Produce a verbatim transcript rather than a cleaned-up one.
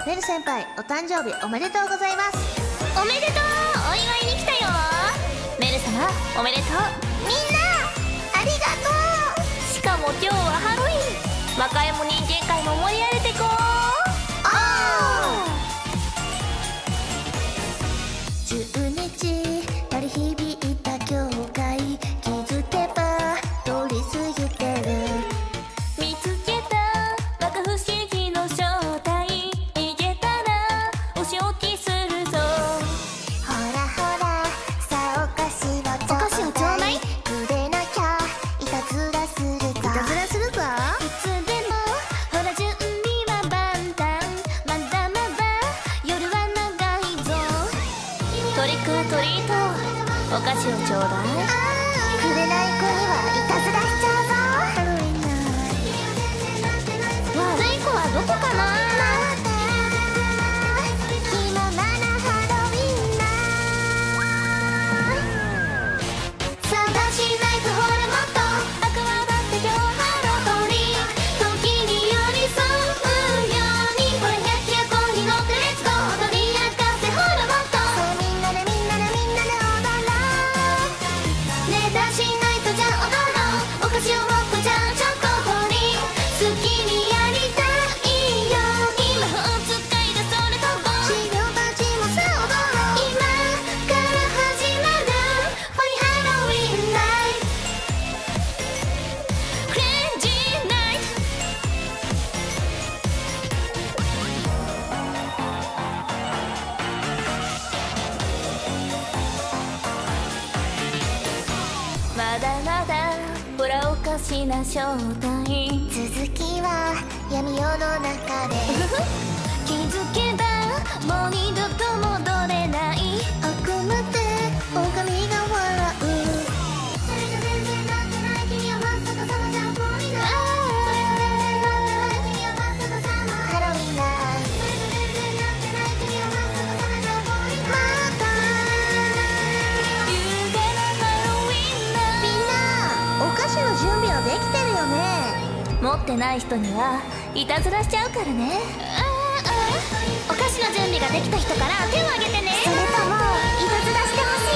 メル先輩、お誕生日おめでとうございます。 おめでとう。お祝いに来たよ。メル様おめでとう。 みんなありがとう。 しかも今日はハロウィン。若いも人間界も盛り上げてこう。 おーじゅうにち鳴り響いた教会、気づけば通り過ぎてる。 見つけたバカ不思議の正体、逃げたらお仕置きするぞ。 ほらほらさあお菓子をちょうだい。 お菓子をちょうだい。 くれなきゃいたずらするぞ。いたずらするぞ。 いつでもほら準備は万端、まだまだ夜は長いぞ。トリックトリート、お菓子をちょうだい。 くれない子にはいたずらしちゃうぞ。ハロウィンだ。 悪い子はどこかな。 暇ならハロウィンだ。探しないとほらもっと悪魔だって今日ハロートリック。 時に寄り添うように、ほら百鬼夜行に乗ってレッツゴー。踊り明かせほらもっと。そうみんなでみんなでみんなで踊ろう。ねえ出しないとじゃあ踊ろう。お菓子をろっこじゃんチョコホリ好きにやりたいように。 魔法使いでそれとぼ修行たちもさあ踊ろう。今から始まるファイハロウィンナイト。 クレンジーナイト。まだまだほらおかしな正体、 続きは闇夜の中で。 気づけばもう二度と戻れない。 悪夢で狼が笑う。それが全然なってない君はまさかさまじゃんぽいな。それが全然なってない君はまさかさまハロウィンだ。それが全然なってない君はまさかさまじゃんぽいな。また優雅なハロウィンだ。 みんなお菓子の準備はできてるよね。 持ってない人にはいたずらしちゃうからね。お菓子の準備ができた人から手を挙げてね。 それともいたずらしてます